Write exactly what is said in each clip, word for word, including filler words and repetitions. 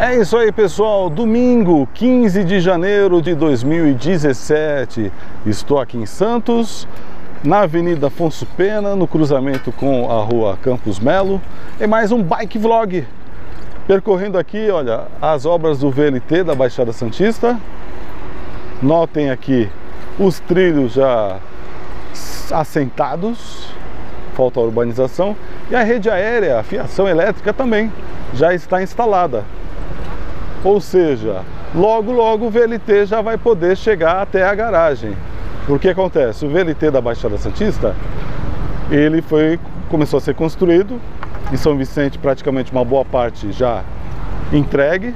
É isso aí, pessoal, domingo quinze de janeiro de dois mil e dezessete, estou aqui em Santos, na Avenida Afonso Pena, no cruzamento com a Rua Campos Melo, e mais um bike vlog, percorrendo aqui, olha, as obras do V L T da Baixada Santista. Notem aqui os trilhos já assentados, falta a urbanização, e a rede aérea, a fiação elétrica também já está instalada. Ou seja, logo logo o V L T já vai poder chegar até a garagem. O que acontece? O V L T da Baixada Santista, ele foi, começou a ser construído, em São Vicente praticamente uma boa parte já entregue,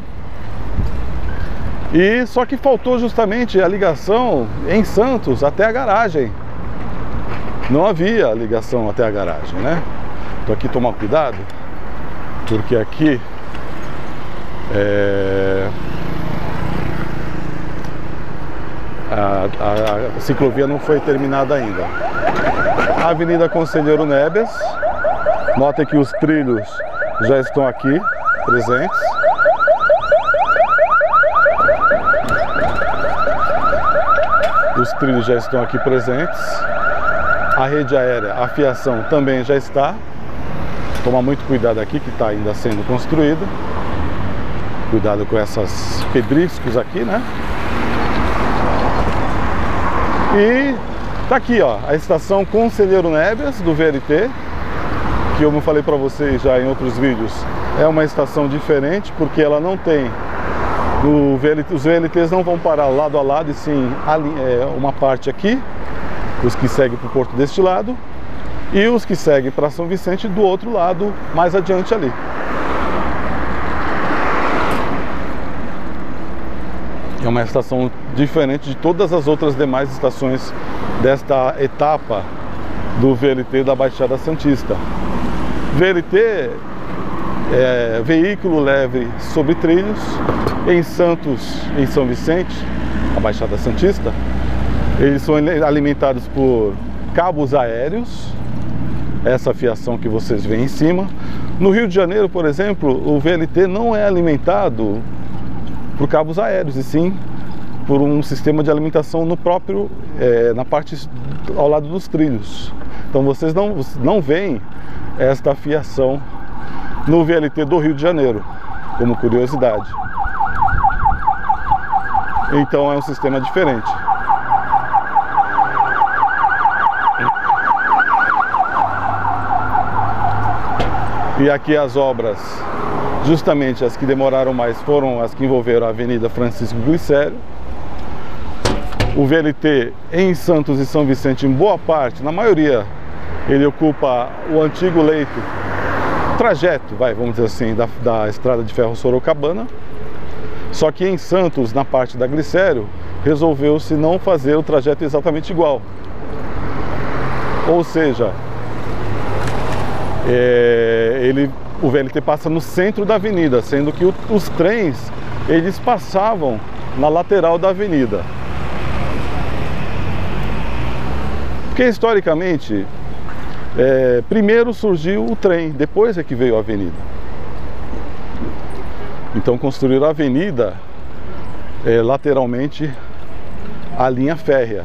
e só que faltou justamente a ligação em Santos até a garagem. Não havia ligação até a garagem, né? Então aqui tomar cuidado, porque aqui é... a, a, a ciclovia não foi terminada ainda. A Avenida Conselheiro Neves, notem que os trilhos já estão aqui presentes. Os trilhos já estão aqui presentes. A rede aérea, a fiação também já está. Tomar muito cuidado aqui que está ainda sendo construída. Cuidado com essas pedriscos aqui, né? E tá aqui, ó, a estação Conselheiro Neves do V L T, que eu falei para vocês já em outros vídeos, é uma estação diferente porque ela não tem o V L T, os V L Ts não vão parar lado a lado, e sim ali, é, uma parte aqui, os que seguem para o Porto deste lado e os que seguem para São Vicente do outro lado, mais adiante ali. É uma estação diferente de todas as outras demais estações desta etapa do V L T da Baixada Santista. V L T é veículo leve sobre trilhos. Em Santos, em São Vicente, a Baixada Santista, eles são alimentados por cabos aéreos, essa fiação que vocês veem em cima. No Rio de Janeiro, por exemplo, o V L T não é alimentado por cabos aéreos, e sim por um sistema de alimentação no próprio, é, na parte ao lado dos trilhos. Então vocês não, não veem esta fiação no V L T do Rio de Janeiro, como curiosidade. Então é um sistema diferente. E aqui as obras, justamente as que demoraram mais, foram as que envolveram a Avenida Francisco Glicério. O V L T em Santos e São Vicente, em boa parte, na maioria, ele ocupa o antigo leito, trajeto, vai, vamos dizer assim, da, da estrada de ferro Sorocabana. Só que em Santos, na parte da Glicério, resolveu-se não fazer o trajeto exatamente igual. Ou seja, é, ele, o V L T passa no centro da avenida, sendo que o, os trens, eles passavam na lateral da avenida. Porque historicamente, é, primeiro surgiu o trem, depois é que veio a avenida. Então construíram a avenida é, lateralmente à linha férrea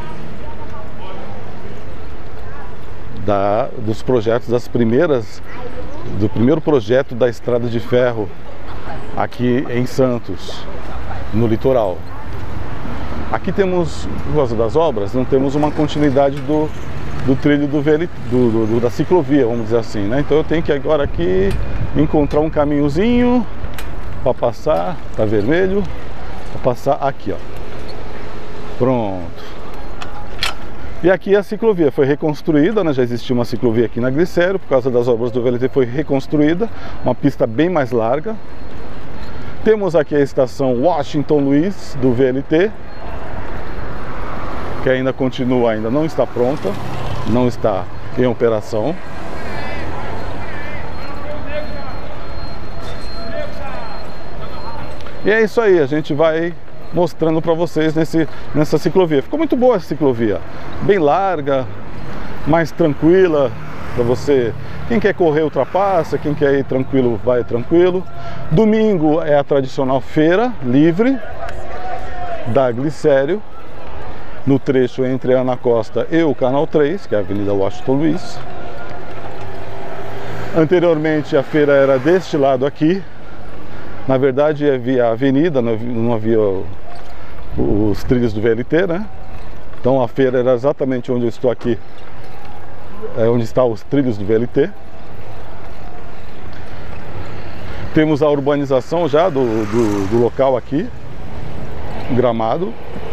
da, dos projetos, das primeiras, do primeiro projeto da estrada de ferro aqui em Santos, no litoral. Aqui temos, por causa das obras, não temos uma continuidade do, do trilho do, V L T, do, do, da ciclovia, vamos dizer assim, né? Então eu tenho que agora aqui encontrar um caminhozinho para passar, tá vermelho, para passar aqui, ó. Pronto. E aqui a ciclovia foi reconstruída, né? Já existia uma ciclovia aqui na Glicério, por causa das obras do V L T foi reconstruída, uma pista bem mais larga. Temos aqui a estação Washington Luiz do V L T, que ainda continua, ainda não está pronta, não está em operação. E é isso aí, a gente vai mostrando para vocês nesse, nessa ciclovia. Ficou muito boa essa ciclovia, bem larga, mais tranquila para você Quem quer correr ultrapassa, quem quer ir tranquilo vai tranquilo. Domingo é a tradicional feira livre da Glicério, no trecho entre a Ana Costa e o Canal três, que é a Avenida Washington Luiz. Anteriormente a feira era deste lado aqui. Na verdade havia a avenida, não havia os trilhos do V L T, né? Então a feira era exatamente onde eu estou aqui, é onde estão os trilhos do V L T. Temos a urbanização já do, do, do local aqui, Gramado,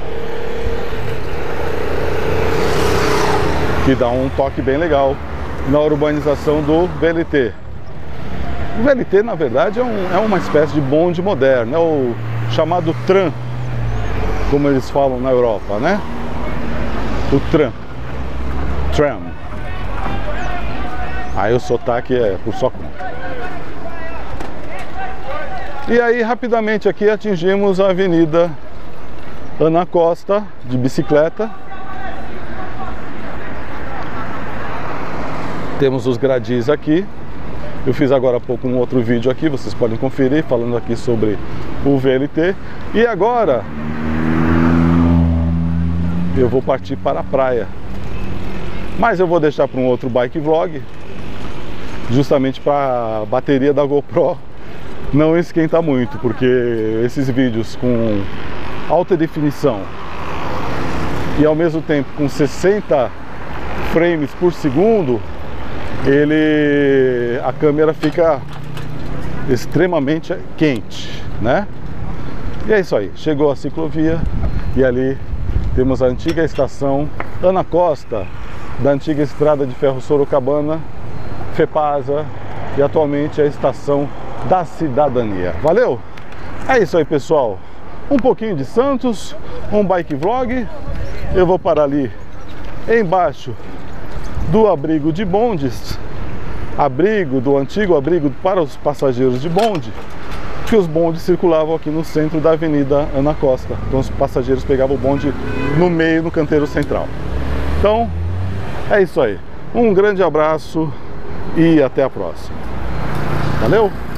que dá um toque bem legal na urbanização do V L T. O V L T, na verdade, é, um, é uma espécie de bonde moderno, é o chamado tram, como eles falam na Europa, né? O tram. Tram. Aí o sotaque é por sua conta. E aí, rapidamente aqui atingimos a Avenida Ana Costa, de bicicleta. Temos os gradis aqui. Eu fiz agora há pouco um outro vídeo aqui, vocês podem conferir, falando aqui sobre o V L T. E agora eu vou partir para a praia. Mas eu vou deixar para um outro bike vlog, justamente para a bateria da GoPro não esquenta muito, porque esses vídeos com alta definição e ao mesmo tempo com sessenta frames por segundo, ele a câmera fica extremamente quente, né? E é isso aí, chegou a ciclovia e ali temos a antiga estação Ana Costa, da antiga estrada de ferro Sorocabana, FEPASA, e atualmente é a estação da cidadania. Valeu? É isso aí, pessoal. Um pouquinho de Santos, um bike vlog. Eu vou parar ali embaixo do abrigo de bondes, abrigo do antigo abrigo para os passageiros de bonde, que os bondes circulavam aqui no centro da Avenida Ana Costa. Então os passageiros pegavam o bonde no meio, no canteiro central. Então, é isso aí. Um grande abraço e até a próxima. Valeu!